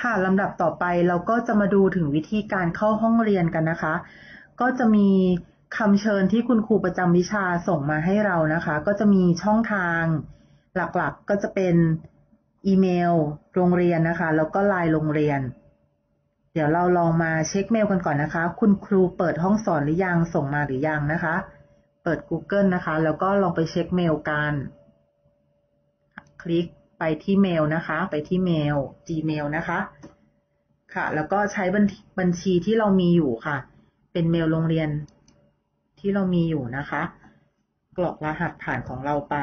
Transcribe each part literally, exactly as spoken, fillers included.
ค่ะลำดับต่อไปเราก็จะมาดูถึงวิธีการเข้าห้องเรียนกันนะคะก็จะมีคำเชิญที่คุณครูประจำวิชาส่งมาให้เรานะคะก็จะมีช่องทางหลักๆก็จะเป็นอีเมลโรงเรียนนะคะแล้วก็ไลน์โรงเรียนเดี๋ยวเราลองมาเช็คเมลกันก่อนนะคะคุณครูเปิดห้องสอนหรือยังส่งมาหรือยังนะคะเปิด Google นะคะแล้วก็ลองไปเช็คเมลกันคลิกไปที่เมลนะคะไปที่เมล Gmail นะคะค่ะแล้วก็ใช้บัญชีที่เรามีอยู่ค่ะเป็นเมลโรงเรียนที่เรามีอยู่นะคะกรอกรหัสผ่านของเราไป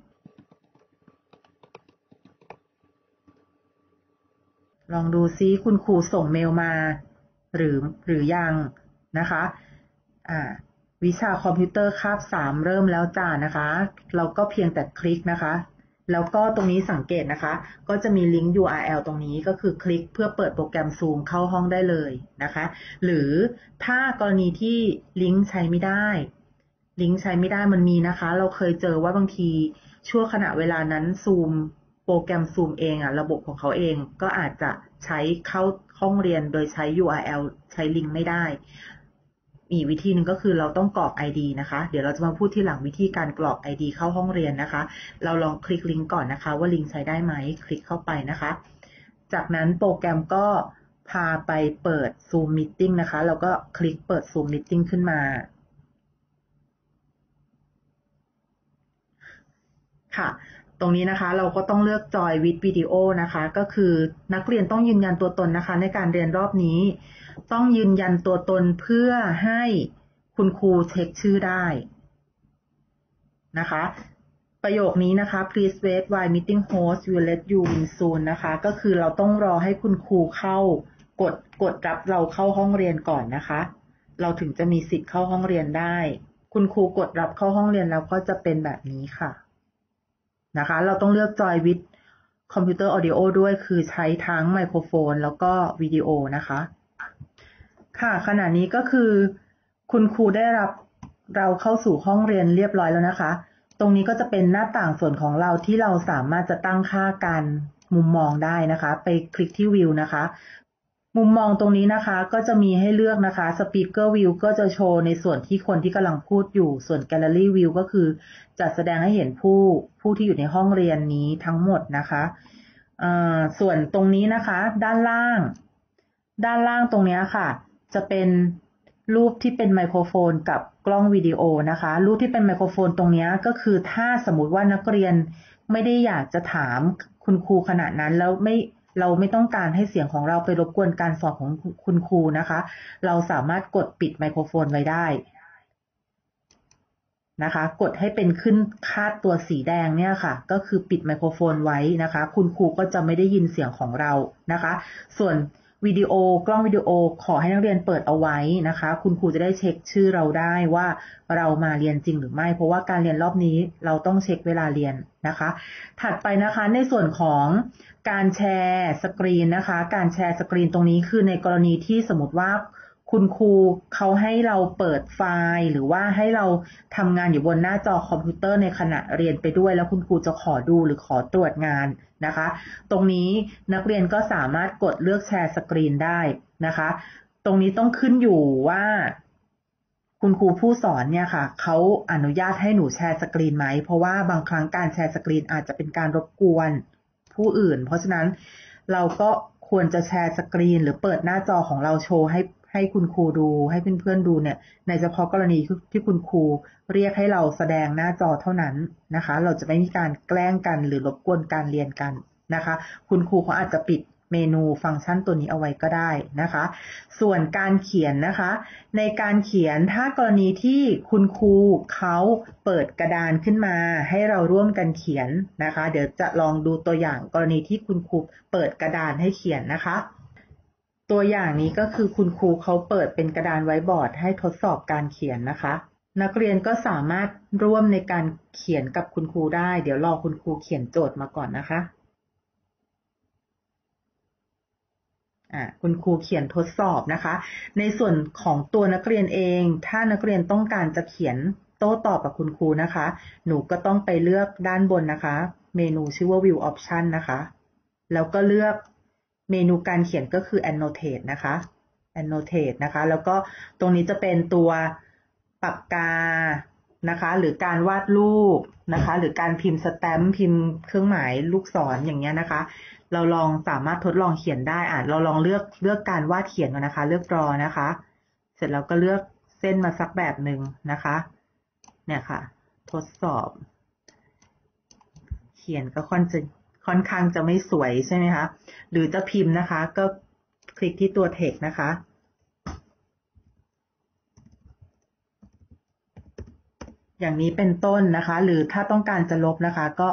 ลองดูซิคุณครูส่งเมลมาหรือหรือยังนะคะอ่าวิชาคอมพิวเตอร์คาบสามเริ่มแล้วจ้านะคะเราก็เพียงแต่คลิกนะคะแล้วก็ตรงนี้สังเกตนะคะก็จะมีลิงก์ ยู อาร์ แอล ตรงนี้ก็คือคลิกเพื่อเปิดโปรแกรม Zoom เข้าห้องได้เลยนะคะหรือถ้ากรณีที่ลิงก์ใช้ไม่ได้ลิงก์ใช้ไม่ได้มันมีนะคะเราเคยเจอว่าบางทีช่วงขณะเวลานั้น Zoom โปรแกรม Zoom เองอ่ะระบบของเขาเองก็อาจจะใช้เข้าห้องเรียนโดยใช้ ยู อาร์ แอล ใช้ลิงก์ไม่ได้อีกวิธีหนึ่งก็คือเราต้องกรอก ไอ ดี นะคะเดี๋ยวเราจะมาพูดที่หลังวิธีการกรอก ไอ ดี เข้าห้องเรียนนะคะเราลองคลิกลิงก์ก่อนนะคะว่าลิงก์ใช้ได้ไหมคลิกเข้าไปนะคะจากนั้นโปรแกรมก็พาไปเปิด Zoom Meeting นะคะเราก็คลิกเปิด Zoom Meeting ขึ้นมาค่ะตรงนี้นะคะเราก็ต้องเลือก Join with Video นะคะก็คือนักเรียนต้องยืนยันตัวตนนะคะในการเรียนรอบนี้ต้องยืนยันตัวตนเพื่อให้คุณครูเช็คชื่อได้นะคะประโยคนี้นะคะ please wait while meeting host will let you in soon นะคะก็คือเราต้องรอให้คุณครูเข้ากดกดรับเราเข้าห้องเรียนก่อนนะคะเราถึงจะมีสิทธิ์เข้าห้องเรียนได้คุณครูกดรับเข้าห้องเรียนแล้วก็จะเป็นแบบนี้ค่ะนะคะเราต้องเลือก Join with Computer Audio ด้วยคือใช้ทั้งไมโครโฟนแล้วก็วิดีโอนะคะค่ะขณะนี้ก็คือคุณครูได้รับเราเข้าสู่ห้องเรียนเรียบร้อยแล้วนะคะตรงนี้ก็จะเป็นหน้าต่างส่วนของเราที่เราสามารถจะตั้งค่าการมุมมองได้นะคะไปคลิกที่วิวนะคะมุมมองตรงนี้นะคะก็จะมีให้เลือกนะคะ Speaker View ก็จะโชว์ในส่วนที่คนที่กำลังพูดอยู่ส่วน Gallery View ก็คือจะแสดงให้เห็นผู้ผู้ที่อยู่ในห้องเรียนนี้ทั้งหมดนะคะส่วนตรงนี้นะคะด้านล่างด้านล่างตรงนี้ค่ะจะเป็นรูปที่เป็นไมโครโฟนกับกล้องวิดีโอนะคะรูปที่เป็นไมโครโฟนตรงนี้ก็คือถ้าสมมุติว่านักเรียนไม่ได้อยากจะถามคุณครูขณะนั้นแล้วไม่เราไม่ต้องการให้เสียงของเราไปรบกวนการสอนของคุณครูนะคะเราสามารถกดปิดไมโครโฟนไว้ได้นะคะกดให้เป็นขึ้นคาดตัวสีแดงเนี่ยค่ะก็คือปิดไมโครโฟนไว้นะคะคุณครูก็จะไม่ได้ยินเสียงของเรานะคะส่วนวิดีโอกล้องวิดีโอขอให้นักเรียนเปิดเอาไว้นะคะคุณครูจะได้เช็คชื่อเราได้ว่าเรามาเรียนจริงหรือไม่เพราะว่าการเรียนรอบนี้เราต้องเช็คเวลาเรียนนะคะถัดไปนะคะในส่วนของการแชร์สกรีนนะคะการแชร์สกรีนตรงนี้คือในกรณีที่สมมติว่าคุณครูเขาให้เราเปิดไฟล์หรือว่าให้เราทำงานอยู่บนหน้าจอคอมพิวเตอร์ในขณะเรียนไปด้วยแล้วคุณครูจะขอดูหรือขอตรวจงานนะคะตรงนี้นักเรียนก็สามารถกดเลือกแชร์สกรีนได้นะคะตรงนี้ต้องขึ้นอยู่ว่าคุณครูผู้สอนเนี่ยค่ะเขาอนุญาตให้หนูแชร์สกรีนไหมเพราะว่าบางครั้งการแชร์สกรีนอาจจะเป็นการรบกวนผู้อื่นเพราะฉะนั้นเราก็ควรจะแชร์สกรีนหรือเปิดหน้าจอของเราโชว์ให้ให้คุณครูดูให้เพื่อนๆดูเนี่ยในเฉพาะกรณีที่คุณครูเรียกให้เราแสดงหน้าจอเท่านั้นนะคะเราจะไม่มีการแกล้งกันหรือรบกวนการเรียนกันนะคะคุณครูเขาอาจจะปิดเมนูฟังก์ชันตัวนี้เอาไว้ก็ได้นะคะส่วนการเขียนนะคะในการเขียนถ้ากรณีที่คุณครูเขาเปิดกระดานขึ้นมาให้เราร่วมกันเขียนนะคะเดี๋ยวจะลองดูตัวอย่างกรณีที่คุณครูเปิดกระดานให้เขียนนะคะตัวอย่างนี้ก็คือคุณครูเขาเปิดเป็นกระดานไว้บอร์ดให้ทดสอบการเขียนนะคะนักเรียนก็สามารถร่วมในการเขียนกับคุณครูได้เดี๋ยวรอคุณครูเขียนโจทย์มาก่อนนะคะอ่าคุณครูเขียนทดสอบนะคะในส่วนของตัวนักเรียนเองถ้านักเรียนต้องการจะเขียนโต้ตอบกับคุณครูนะคะหนูก็ต้องไปเลือกด้านบนนะคะเมนูชื่อว่า View Option นะคะแล้วก็เลือกเมนูการเขียนก็คือ annotate นะคะ annotate นะคะแล้วก็ตรงนี้จะเป็นตัวปากกานะคะหรือการวาดรูปนะคะหรือการพิมพ์สแตมป์พิมพ์เครื่องหมายลูกศร อย่างเงี้ยนะคะเราลองสามารถทดลองเขียนได้อ่ะเราลองเลือกเลือกการวาดเขียนก่อนนะคะเลือก draw นะคะเสร็จแล้วก็เลือกเส้นมาสักแบบหนึ่งนะคะเนี่ยค่ะทดสอบเขียนก็ค่อนจะค่อนข้างจะไม่สวยใช่ไหมคะหรือจะพิมพ์นะคะก็คลิกที่ตัว text นะคะอย่างนี้เป็นต้นนะคะหรือถ้าต้องการจะลบนะคะก็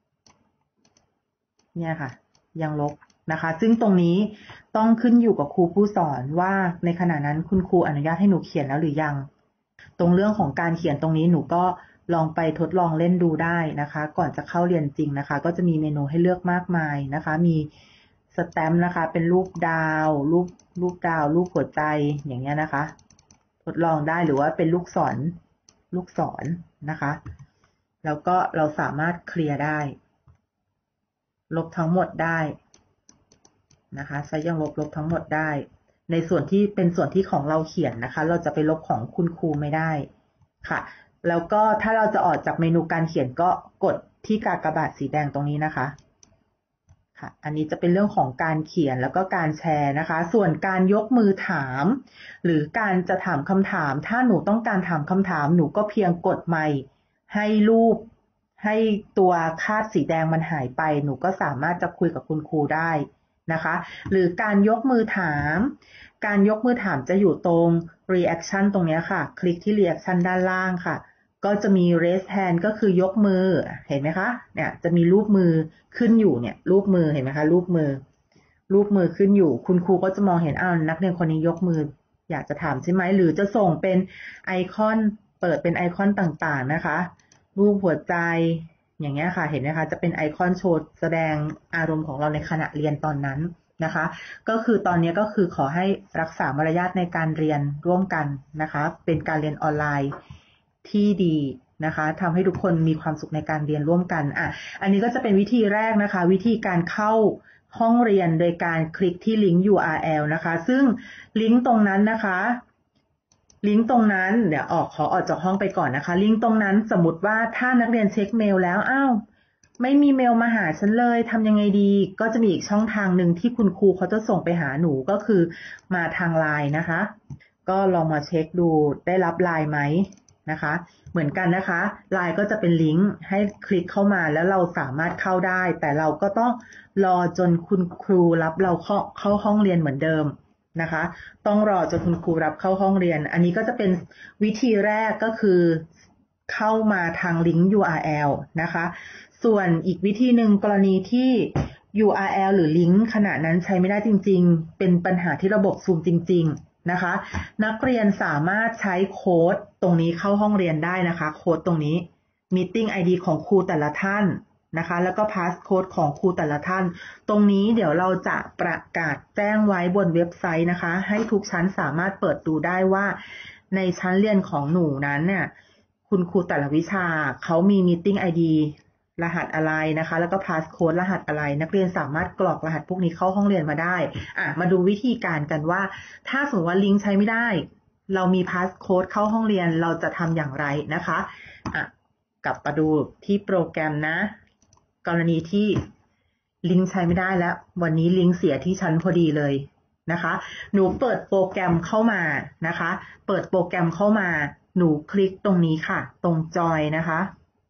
เนี่ยค่ะยังลบนะคะซึ่งตรงนี้ต้องขึ้นอยู่กับครูผู้สอนว่าในขณะนั้นคุณครูอนุญาตให้หนูเขียนแล้วหรือยังตรงเรื่องของการเขียนตรงนี้หนูก็ลองไปทดลองเล่นดูได้นะคะก่อนจะเข้าเรียนจริงนะคะก็จะมีเมนูให้เลือกมากมายนะคะมีสแตมป์นะคะเป็นรูปดาวรูปรูปดาวรูปหัวใจอย่างเงี้ยนะคะทดลองได้หรือว่าเป็นลูกศรลูกศรนะคะแล้วก็เราสามารถเคลียร์ได้ลบทั้งหมดได้นะคะใช้ยังลบลบทั้งหมดได้ในส่วนที่เป็นส่วนที่ของเราเขียนนะคะเราจะไปลบของคุณครูไม่ได้ค่ะแล้วก็ถ้าเราจะออกจากเมนูการเขียนก็กดที่กากบาทสีแดงตรงนี้นะคะค่ะอันนี้จะเป็นเรื่องของการเขียนแล้วก็การแชร์นะคะส่วนการยกมือถามหรือการจะถามคำถามถ้าหนูต้องการถามคำถามหนูก็เพียงกดไมค์ให้รูปให้ตัวคาดสีแดงมันหายไปหนูก็สามารถจะคุยกับคุณครูได้นะคะหรือการยกมือถามการยกมือถามจะอยู่ตรง reaction ตรงนี้ค่ะคลิกที่ reaction ด้านล่างค่ะก็จะมี raise hand ก็คือยกมือเห็นไหมคะเนี่ยจะมีรูปมือขึ้นอยู่เนี่ยรูปมือเห็นไหมคะรูปมือรูปมือขึ้นอยู่คุณครูก็จะมองเห็นอ้าวนักเรียนคนนี้ยกมืออยากจะถามใช่ไหมหรือจะส่งเป็นไอคอนเปิดเป็นไอคอนต่างๆนะคะรูปหัวใจอย่างเงี้ยค่ะเห็นไหมคะจะเป็นไอคอนโชว์แสดงอารมณ์ของเราในขณะเรียนตอนนั้นนะคะก็คือตอนนี้ก็คือขอให้รักษามารยาทในการเรียนร่วมกันนะคะเป็นการเรียนออนไลน์ที่ดีนะคะทำให้ทุกคนมีความสุขในการเรียนร่วมกันอ่ะอันนี้ก็จะเป็นวิธีแรกนะคะวิธีการเข้าห้องเรียนโดยการคลิกที่ลิงก์ ยู อาร์ แอล นะคะซึ่งลิงก์ตรงนั้นนะคะลิงก์ตรงนั้นเดี๋ยวออกขอออกจากห้องไปก่อนนะคะลิงก์ตรงนั้นสมมติว่าถ้านักเรียนเช็คเมลแล้วอ้าวไม่มีเมลมาหาฉันเลยทำยังไงดีก็จะมีอีกช่องทางหนึ่งที่คุณครูเขาจะส่งไปหาหนูก็คือมาทางไลน์นะคะก็ลองมาเช็คดูได้รับไลน์ไหมนะคะเหมือนกันนะคะไลน์ก็จะเป็นลิงก์ให้คลิกเข้ามาแล้วเราสามารถเข้าได้แต่เราก็ต้องรอจนคุณครูรับเราเข้าเข้าห้องเรียนเหมือนเดิมนะคะต้องรอจนคุณครูรับเข้าห้องเรียนอันนี้ก็จะเป็นวิธีแรกก็คือเข้ามาทางลิงก์ ยู อาร์ แอล นะคะส่วนอีกวิธีหนึ่งกรณีที่ ยู อาร์ แอล หรือลิงก์ขณะนั้นใช้ไม่ได้จริงๆเป็นปัญหาที่ระบบซูมจริงๆนะคะนักเรียนสามารถใช้โค้ดตรงนี้เข้าห้องเรียนได้นะคะโค้ดตรงนี้ Meeting ไอ ดี ของครูแต่ละท่านนะคะแล้วก็ Passcode ของครูแต่ละท่านตรงนี้เดี๋ยวเราจะประกาศแจ้งไว้บนเว็บไซต์นะคะให้ทุกชั้นสามารถเปิดดูได้ว่าในชั้นเรียนของหนูนั้นเนี่ยคุณครูแต่ละวิชาเขามี Meeting ไอ ดี รหัสอะไรนะคะแล้วก็ Passcode รหัสอะไรนักเรียนสามารถกรอกรหัสพวกนี้เข้าห้องเรียนมาได้อ่ะมาดูวิธีการกันว่าถ้าสมมติว่าลิงก์ใช้ไม่ได้เรามี Passcode เข้าห้องเรียนเราจะทำอย่างไรนะคะอ่ะกลับมาดูที่โปรแกรมนะกรณีที่ลิงก์ใช้ไม่ได้แล้ววันนี้ลิงก์เสียที่ชั้นพอดีเลยนะคะหนูเปิดโปรแกรมเข้ามานะคะเปิดโปรแกรมเข้ามาหนูคลิกตรงนี้ค่ะตรงจอยนะคะ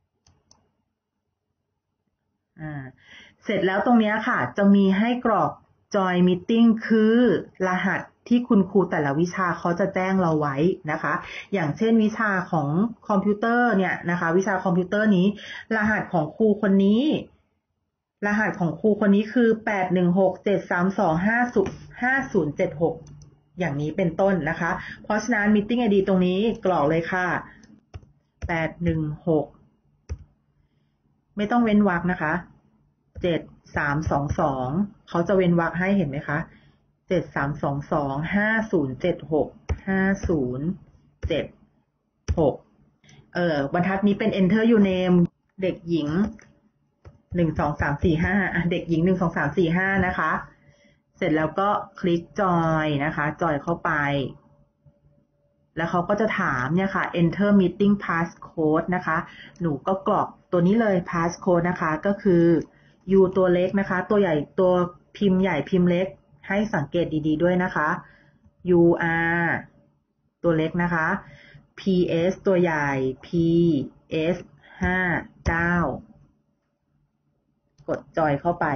อ่าเสร็จแล้วตรงนี้ค่ะจะมีให้กรอก Join Meeting คือรหัสที่คุณครูแต่ละวิชาเขาจะแจ้งเราไว้นะคะอย่างเช่นวิชาของคอมพิวเตอร์เนี่ยนะคะวิชาคอมพิวเตอร์นี้รหัสของครูคนนี้รหัสของครูคนนี้คือแปดหนึ่งหก เจ็ดสามสอง ห้าศูนย์เจ็ดหกอย่างนี้เป็นต้นนะคะเพราะฉะนั้น Meeting ไอ ดี ตรงนี้กรอกเลยค่ะแปดหนึ่งหกไม่ต้องเว้นวรรคนะคะเจ็ดสามสองสองเขาจะเว้นวรรคให้เห็นไหมคะเจ็ดสามสองสองห้าศูนย์เจ็ดหกห้าศูนย์เจ็ดหกเอ่อบรรทัดนี้เป็น enter your name เด็กหญิงหนึ่งสองสามสี่ห้าเด็กหญิงหนึ่งสองสามสี่ห้านะคะเสร็จแล้วก็คลิกจอยนะคะจอยเข้าไปแล้วเขาก็จะถามเนี่ยค่ะ enter meeting passcode นะคะหนูก็กรอกตัวนี้เลย passcode นะคะก็คือ U ตัวเล็กนะคะตัวใหญ่ตัวพิมพ์ใหญ่พิมพ์เล็กให้สังเกตดีๆด้วยนะคะ U R ตัวเล็กนะคะ P S ตัวใหญ่ P S ห้าเก้ากดจอยเข้าไป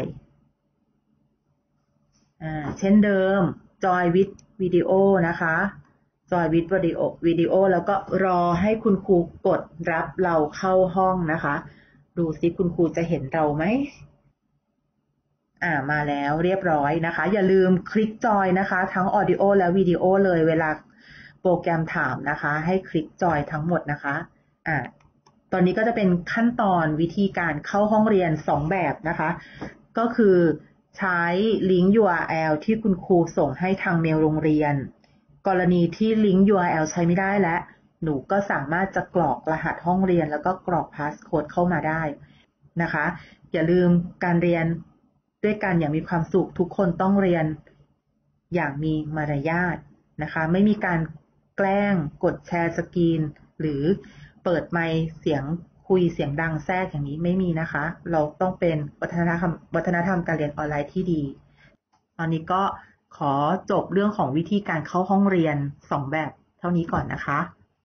อ่าเช่นเดิมจอยวิดวิดีโอนะคะจอยวิดวิดีโอวิดีโอแล้วก็รอให้คุณครูกดรับเราเข้าห้องนะคะดูซิคุณครูจะเห็นเราไหมอ่ามาแล้วเรียบร้อยนะคะอย่าลืมคลิกจอยนะคะทั้งออดิโอและวิดีโอเลยเวลาโปรแกรมถามนะคะให้คลิกจอยทั้งหมดนะคะอ่าตอนนี้ก็จะเป็นขั้นตอนวิธีการเข้าห้องเรียนสองแบบนะคะก็คือใช้ลิงก์ ยู อาร์ แอล ที่คุณครูส่งให้ทางเมลโรงเรียนกรณีที่ลิงก์ ยู อาร์ แอล ใช้ไม่ได้และหนูก็สามารถจะกรอกรหัสห้องเรียนแล้วก็กรอกพาสโค้ดเข้ามาได้นะคะอย่าลืมการเรียนด้วยกันอย่างมีความสุขทุกคนต้องเรียนอย่างมีมารยาทนะคะไม่มีการแกล้งกดแชร์สกรีนหรือเปิดไมค์เสียงคุยเสียงดังแทรกอย่างนี้ไม่มีนะคะเราต้องเป็นวัฒนธรรมวัฒนธรรมการเรียนออนไลน์ที่ดีตอนนี้ก็ขอจบเรื่องของวิธีการเข้าห้องเรียนสองแบบเท่านี้ก่อนนะคะ